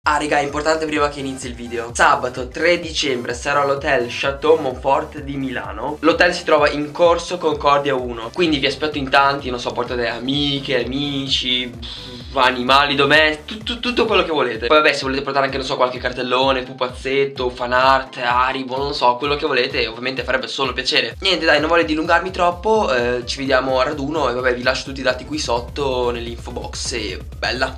Ah raga, è importante prima che inizi il video. Sabato 3 dicembre sarò all'hotel Chateau Montfort di Milano. L'hotel si trova in Corso Concordia 1. Quindi vi aspetto in tanti, non so, portate amiche, amici, animali domestici, tutto quello che volete. Poi vabbè, se volete portare anche, non so, qualche cartellone, pupazzetto, fan art, Haribo, non so, quello che volete, ovviamente farebbe solo piacere. Niente dai, non voglio dilungarmi troppo, ci vediamo a raduno e vabbè, vi lascio tutti i dati qui sotto nell'info box e bella.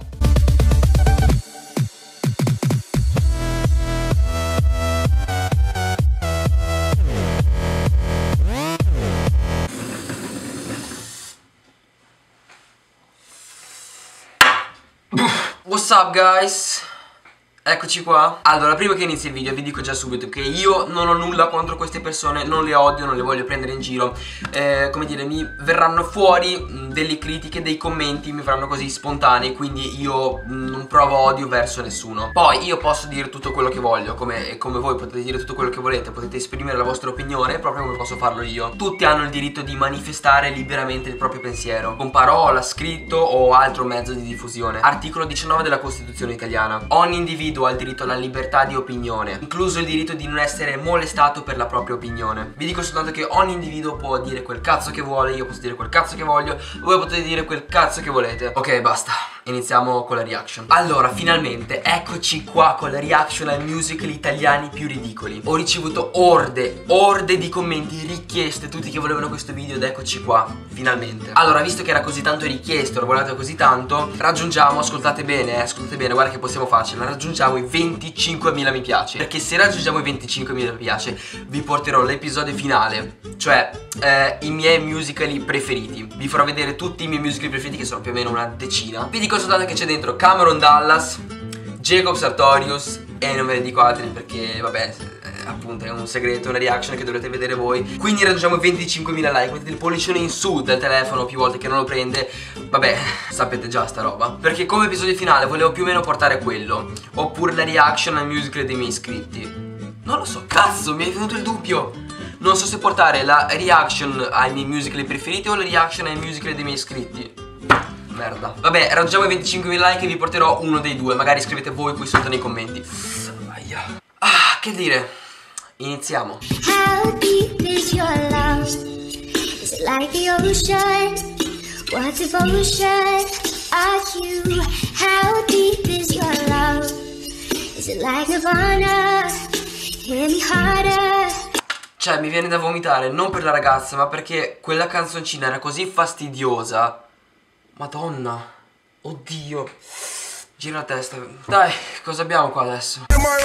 What's up guys? Eccoci qua. Allora, prima che inizi il video vi dico già subito che io non ho nulla contro queste persone, non le odio, non le voglio prendere in giro. Come dire, mi verranno fuori delle critiche, dei commenti, mi faranno così spontanei, quindi io non provo odio verso nessuno. Poi io posso dire tutto quello che voglio, come voi potete dire tutto quello che volete, potete esprimere la vostra opinione proprio come posso farlo io. Tutti hanno il diritto di manifestare liberamente il proprio pensiero, con parola, scritto o altro mezzo di diffusione. Articolo 19 della Costituzione italiana. Ogni individuo ha il diritto alla libertà di opinione, incluso il diritto di non essere molestato per la propria opinione. Vi dico soltanto che ogni individuo può dire quel cazzo che vuole, io posso dire quel cazzo che voglio, voi potete dire quel cazzo che volete. Ok, basta, iniziamo con la reaction. Allora, finalmente, eccoci qua con la reaction ai musical italiani più ridicoli. Ho ricevuto orde di commenti, richieste, tutti che volevano questo video ed eccoci qua, finalmente. Allora, visto che era così tanto richiesto, lo volete così tanto, raggiungiamo, ascoltate bene, guarda che possiamo farcela, raggiungiamo i 25.000 mi piace. Perché se raggiungiamo i 25.000 mi piace vi porterò l'episodio finale, cioè i miei musical preferiti. Vi farò vedere tutti i miei musical preferiti, che sono più o meno una decina. Vi dico soltanto che c'è dentro Cameron Dallas, Jacob Sartorius e non ve ne dico altri perché vabbè, appunto è un segreto, una reaction che dovrete vedere voi. Quindi raggiungiamo i 25.000 like, mettete il pollicione in su del telefono più volte che non lo prende. Vabbè, sapete già sta roba. Perché come episodio finale volevo più o meno portare quello, oppure la reaction al musical dei miei iscritti. Non lo so, cazzo, mi è venuto il dubbio. Non so se portare la reaction ai miei musical preferiti o la reaction ai musical dei miei iscritti. Merda. Vabbè, raggiungiamo i 25.000 like e vi porterò uno dei due. Magari scrivete voi qui sotto nei commenti. Ah, che dire. Iniziamo. How deep is your love? Is it like the ocean? What devotion are you? How deep is your love? Is it like Nirvana? Hit me harder. Cioè, mi viene da vomitare, non per la ragazza, ma perché quella canzoncina era così fastidiosa. Madonna, oddio, gira la testa. Dai, cosa abbiamo qua adesso?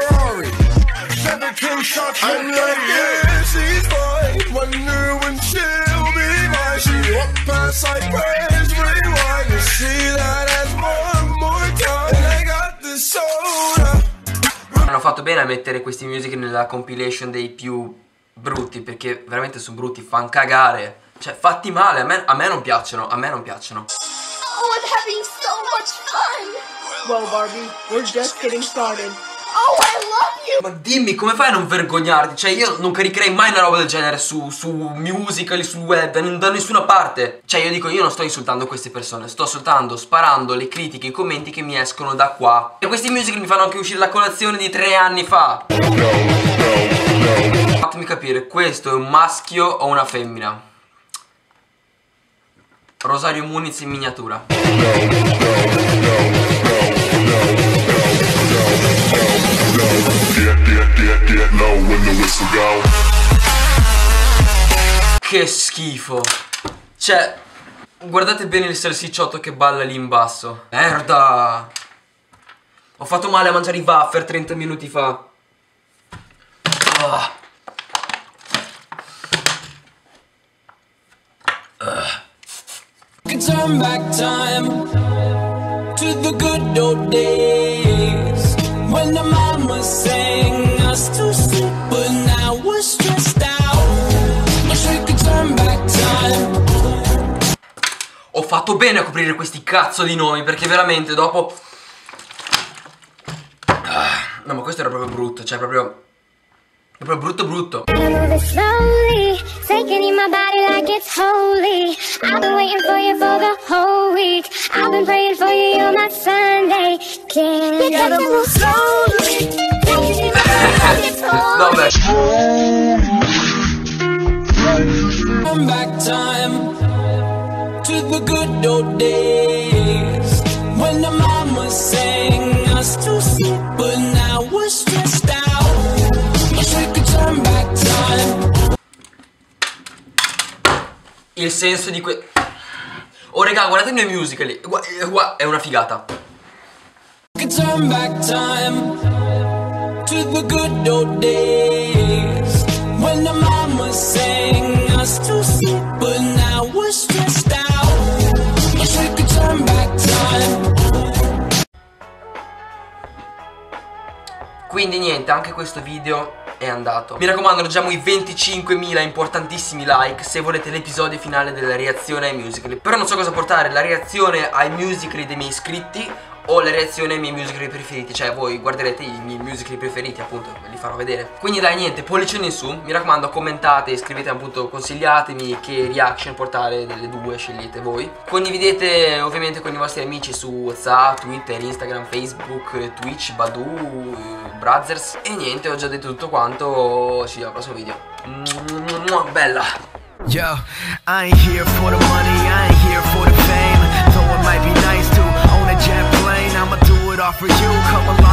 Hanno fatto bene a mettere questi music nella compilation dei più brutti, perché veramente sono brutti, fanno cagare. Cioè, fatti male, a me non piacciono, a me non piacciono. Oh, I'm having so much fun. Well, Barbie, we're just getting started. Oh, I love you. Ma dimmi, come fai a non vergognarti? Cioè, io non caricherei mai una roba del genere su musical, sul web, da nessuna parte. Cioè, io dico, io non sto insultando queste persone, sto soltanto sparando le critiche, i commenti che mi escono da qua. E questi musical mi fanno anche uscire la colazione di 3 anni fa. Fatemi capire, questo è un maschio o una femmina? Rosario Muniz in miniatura. Che schifo. Cioè, guardate bene il salsicciotto che balla lì in basso. Merda. Ho fatto male a mangiare i wafer 30 minuti fa. Turn back time to the good old days when the mama sang us to sleep, but now we're stressed out. Wish we could turn back time. Ho fatto bene a coprire questi cazzo di nomi, perché veramente dopo... No, ma questo era proprio brutto, cioè proprio brutto. I move it slowly, taking in my body like it's holy. I've been waiting for you for the whole week. I've been praying for you, you're my Sunday. Can you gotta move slowly? No, beh. Turn back time to the good old days when the mama sang us to sleep, but now we're stressed out. Wish we could turn back time. Il senso di oh raga, guardate il mio musical lì. È una figata. We could turn back time to the good old days when the mama sang us to sleep, but now we're stressed out. Wish we could turn back time. Quindi niente, anche questo video è andato. Mi raccomando, raggiamo i 25.000 importantissimi like se volete l'episodio finale della reazione ai musical. Però non so cosa portare, la reazione ai musical dei miei iscritti o la reazione ai miei musical preferiti. Cioè voi guarderete i miei musical preferiti, appunto, ve li farò vedere. Quindi dai, niente, pollicione in su. Mi raccomando, commentate, scrivete, appunto, consigliatemi che reaction portare delle due, scegliete voi. Condividete ovviamente con i vostri amici su WhatsApp, Twitter, Instagram, Facebook, Twitch, Badoo, Brothers. E niente, ho già detto tutto quanto. Ci vediamo al prossimo video. Bella. Yo, I ain't here for the money, I ain't here for the fame. Though it might be nice to own a jet plane, I'ma do it all for you. Come